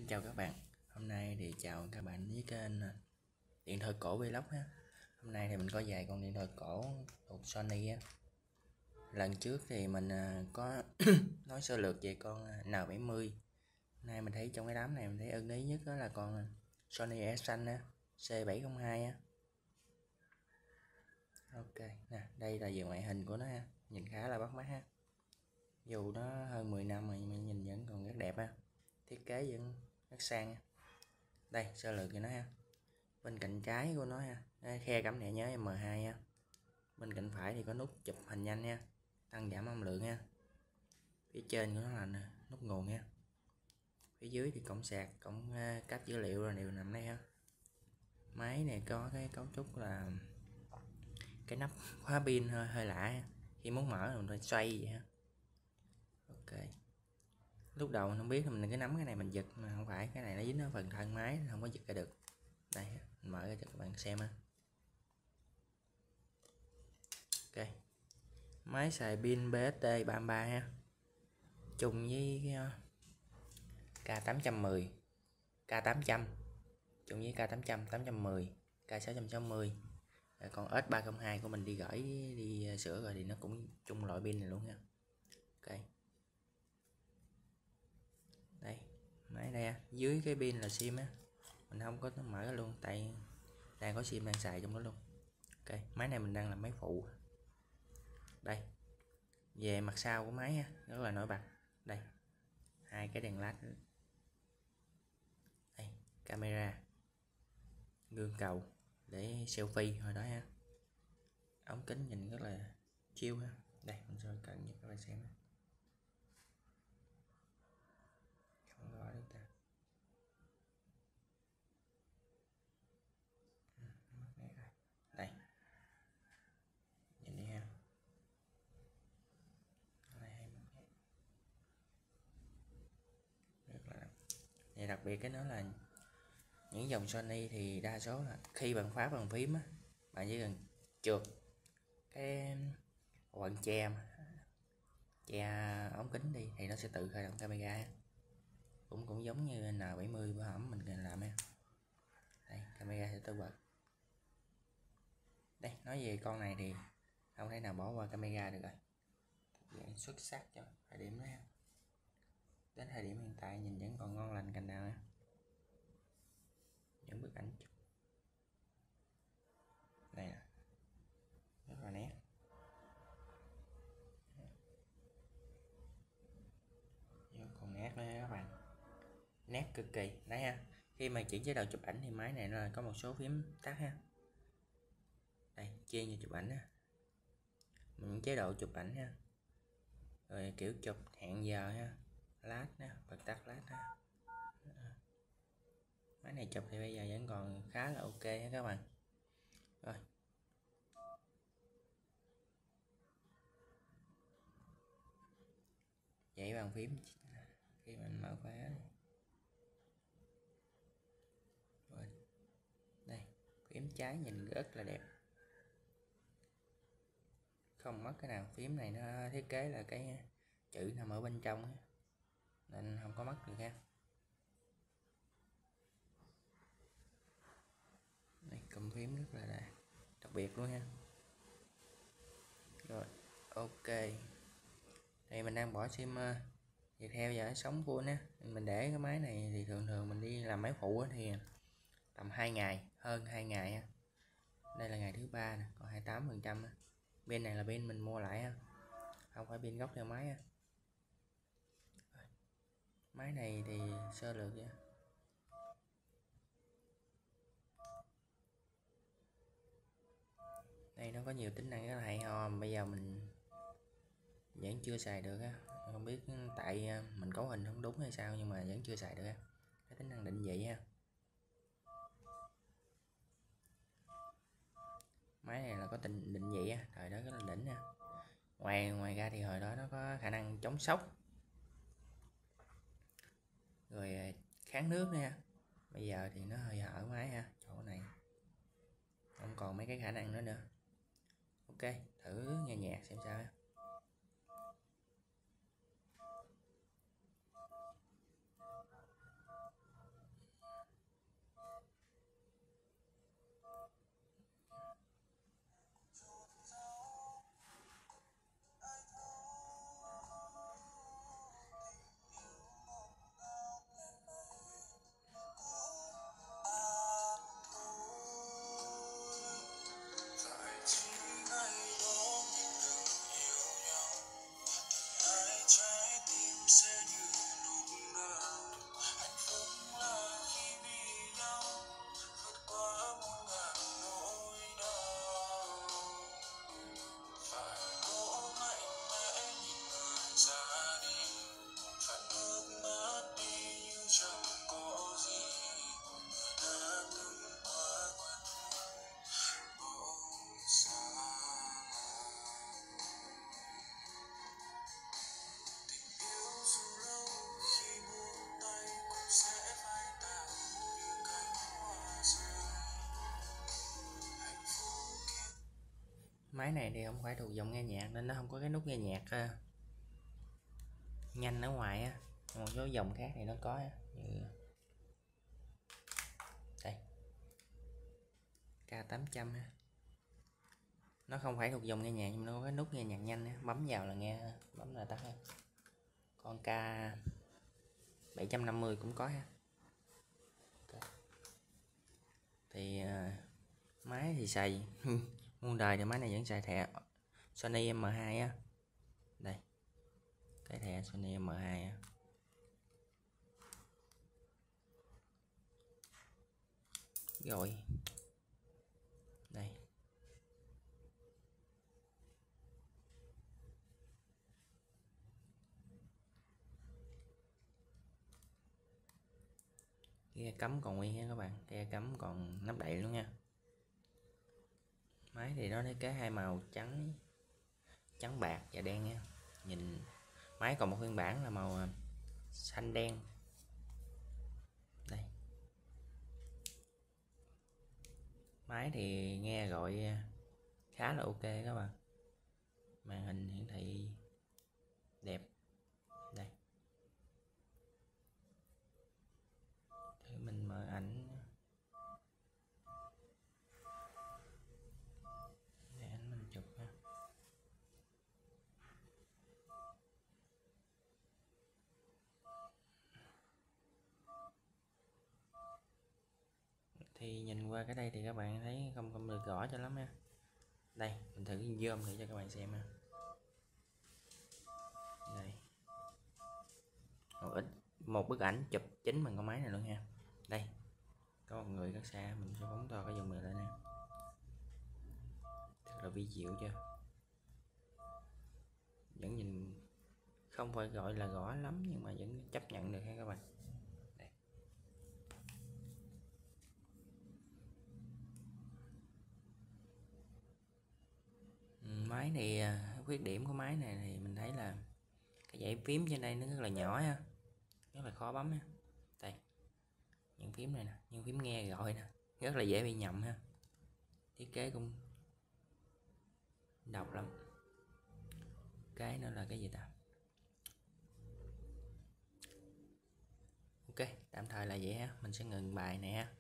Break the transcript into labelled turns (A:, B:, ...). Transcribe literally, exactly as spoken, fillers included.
A: Chào các bạn, hôm nay thì chào các bạn với kênh điện thoại cổ vlog ha. Hôm nay thì mình có vài con điện thoại cổ thuộc Sony á. Lần trước thì mình có nói sơ lược về con N bảy mươi. Hôm nay mình thấy trong cái đám này mình thấy ưng ý nhất đó là con Sony Ericsson á, C bảy không hai á. Ok, nè, đây là về ngoại hình của nó ha, nhìn khá là bắt mắt ha. Dù nó hơn mười năm rồi nhưng mà nhìn vẫn còn rất đẹp ha. Thiết kế vẫn rất sang. Đây sơ lược cho nó ha. Bên cạnh trái của nó ha, khe cảm thẻ nhớ M hai ha. Bên cạnh phải thì có nút chụp hình nhanh nha, tăng giảm âm lượng ha. Phía trên của nó là nút nguồn ha. Phía dưới thì cổng sạc, cổng cáp dữ liệu rồi đều nằm đây ha. Máy này có cái cấu trúc là cái nắp khóa pin hơi hơi lạ ha. Khi muốn mở mình phải xoay vậy ha. Ok. Lúc đầu mình không biết mình cái nắm cái này mình giật mà không phải, cái này nó dính ở phần thân máy không có giật ra được. Đây mình mở ra cho các bạn xem ha. Ok, máy xài pin bê ét tê ba mươi ba ha, chung với K tám trăm mười, K tám trăm, chung với K tám trăm, tám trăm mười, K sáu trăm sáu mươi. Rồi còn S ba không hai của mình đi gửi đi sửa rồi thì nó cũng chung loại pin này luôn nha. Ok, đây máy đây ha. Dưới cái pin là sim á, mình không có mở ra luôn tại đang có sim đang xài trong đó luôn. Ok, máy này mình đang làm máy phụ. Đây về mặt sau của máy ha, rất là nổi bật. Đây hai cái đèn led, đây camera, gương cầu để selfie hồi đó ha. Ống kính nhìn rất là chill ha. Đây mình sẽ cận cho các bạn xem. Không rõ được ta. Đây nhìn đi ha. Rất là vậy. Đặc biệt cái nó là những dòng Sony thì đa số là khi bạn phá bàn phím á, bạn chỉ cần trượt cái quận che che ống kính đi thì nó sẽ tự khởi động camera, cũng cũng giống như N bảy mươi bữa hổm mình làm ha. Đây camera sẽ tự bật. Đây nói về con này thì không thể nào bỏ qua camera được rồi, dạng xuất sắc cho thời điểm đó ha. Đến thời điểm hiện tại nhìn vẫn còn ngon lành cành nào ha. Những bức ảnh chụp đây nè, rất là nét. Vẫn còn nét nữa các bạn, nét cực kỳ đấy ha. Khi mà chuyển chế độ chụp ảnh thì máy này nó có một số phím tắt ha. Đây chia như chụp ảnh ha, những chế độ chụp ảnh ha, rồi kiểu chụp hẹn giờ ha, lát nè, bật tắt lát ha. Máy này chụp thì bây giờ vẫn còn khá là ok ha các bạn. Rồi vậy bàn phím khi mình mở khóa rồi. Đây phím trái nhìn rất là đẹp, không mất cái nào. Phím này nó thiết kế là cái chữ nằm ở bên trong nên không có mất được ha. Đây cầm phím rất là đẹp, đặc biệt luôn ha. Rồi ok, đây mình đang bỏ sim uh, theo giờ sống full á. Mình để cái máy này thì thường thường mình đi làm máy phụ thì tầm hai ngày, hơn hai ngày ha. Đây là ngày thứ ba nè, còn hai mươi tám phần trăm. Pin này là pin mình mua lại ha, không phải pin gốc theo máy ha. Máy này thì sơ lược vậy. Đây nó có nhiều tính năng rất là hay ho mà bây giờ mình vẫn chưa xài được á, không biết tại mình cấu hình không đúng hay sao nhưng mà vẫn chưa xài được á. Cái tính năng định vị ha. Máy này là có tình định vị á, thời đó rất là đỉnh nha. Ngoài ngoài ra thì hồi đó nó có khả năng chống sốc, rồi kháng nước nha. Bây giờ thì nó hơi hở máy ha, chỗ này không còn mấy cái khả năng nữa nữa. Ok, thử nghe nhạc xem sao ha. Máy này thì không phải thuộc dòng nghe nhạc nên nó không có cái nút nghe nhạc uh, nhanh ở ngoài á. Một số dòng khác thì nó có á, như đây K tám trăm ha. Nó không phải thuộc dòng nghe nhạc nhưng nó có cái nút nghe nhạc nhanh á, bấm vào là nghe, bấm là tắt ha. Con K bảy trăm năm mươi cũng có ha. Thì uh, máy thì xài muôn đời thì máy này vẫn xài thẻ Sony M hai á. Đây cái thẻ Sony M hai á. Rồi đây ghe cắm còn nguyên nha các bạn, ghe cắm còn nắp đậy luôn nha. Máy thì nó thiết kế hai màu trắng trắng bạc và đen nha. Nhìn máy còn một phiên bản là màu xanh đen. Đây máy thì nghe gọi khá là ok các bạn, màn hình hiển thị đẹp. Đây thì mình mở ảnh để ảnh mình chụp ha. Thì nhìn qua cái đây thì các bạn thấy không không được rõ cho lắm ha. Đây mình thử zoom thử cho các bạn xem ha. Đây một ít một bức ảnh chụp chính bằng con máy này luôn ha. Đây có một người rất xa, mình sẽ phóng to cái zoom này lên nè, thật là vi diệu chưa, vẫn nhìn không phải gọi là rõ lắm nhưng mà vẫn chấp nhận được ha các bạn. Đây. Máy thì khuyết điểm của máy này thì mình thấy là cái dãy phím trên đây nó rất là nhỏ ha, rất là khó bấm ha. Đây những phím này nè, những phím nghe gọi nè, rất là dễ bị nhầm ha. Thiết kế cũng độc lắm. Cái nữa là cái gì ta? Ok tạm thời là vậy ha, mình sẽ ngừng bài này ha.